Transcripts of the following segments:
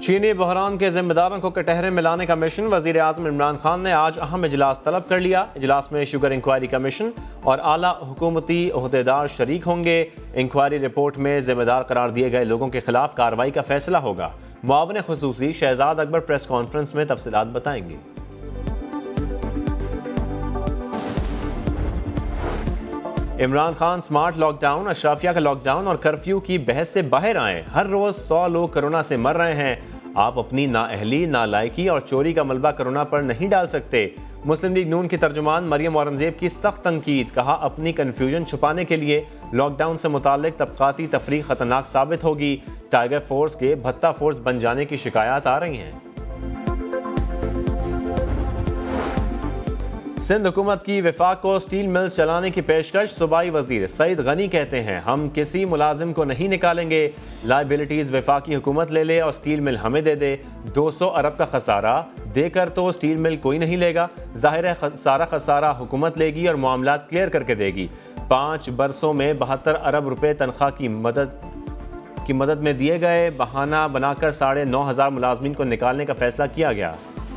चीनी बहरान के जिम्मेदारों को कटहरे में लाने का मिशन। वजीर आज़म इमरान खान ने आज अहम इजलास तलब कर लिया। इजलास में शुगर इंक्वायरी कमीशन और आला हुकूमती ओहदेदार शरीक होंगे। इंक्वायरी रिपोर्ट में जिम्मेदार करार दिए गए लोगों के खिलाफ कार्रवाई का फैसला होगा। मुआविन खुसूसी शहजाद अकबर प्रेस कॉन्फ्रेंस में तफसीलात बताएंगे। इमरान खान स्मार्ट लॉकडाउन, अशराफिया का लॉकडाउन और कर्फ्यू की बहस से बाहर आए। हर रोज 100 लोग कोरोना से मर रहे हैं। आप अपनी नाअहली, नालायकी और चोरी का मलबा कोरोना पर नहीं डाल सकते। मुस्लिम लीग नून की तर्जुमान मरियम औरंगजेब की सख्त तनकीद। कहा, अपनी कन्फ्यूजन छुपाने के लिए लॉकडाउन से मुताल्लिक तबकाती तफरीक खतरनाक साबित होगी। टाइगर फोर्स के भत्ता फोर्स बन जाने की शिकायत आ रही हैं। सिंध हुकूमत की विफाक को स्टील मिल्स चलाने की पेशकश। सूबाई वजीर सईद गनी कहते हैं, हम किसी मुलाजिम को नहीं निकालेंगे। लाइबिलिटीज विफाकी हुकूमत ले ले और स्टील मिल हमें दे दे। 200 अरब का खसारा देकर तो स्टील मिल कोई नहीं लेगा। जाहिर है सारा खसारा हुकूमत लेगी और मामलात क्लियर करके देगी। 5 बरसों में 72 अरब रुपए तनख्वाह की मदद में दिए गए। बहाना बनाकर 9,500 मुलाजमीन को निकालने का फैसला किया गया।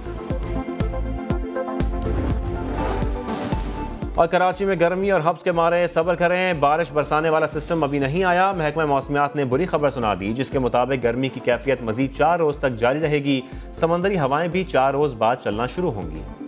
और कराची में गर्मी और हब्स के मारे सब्र करें, बारिश बरसाने वाला सिस्टम अभी नहीं आया। महकमा मौसमियात ने बुरी खबर सुना दी, जिसके मुताबिक गर्मी की कैफियत मजीद 4 रोज तक जारी रहेगी। समंदरी हवाएं भी 4 रोज बाद चलना शुरू होंगी।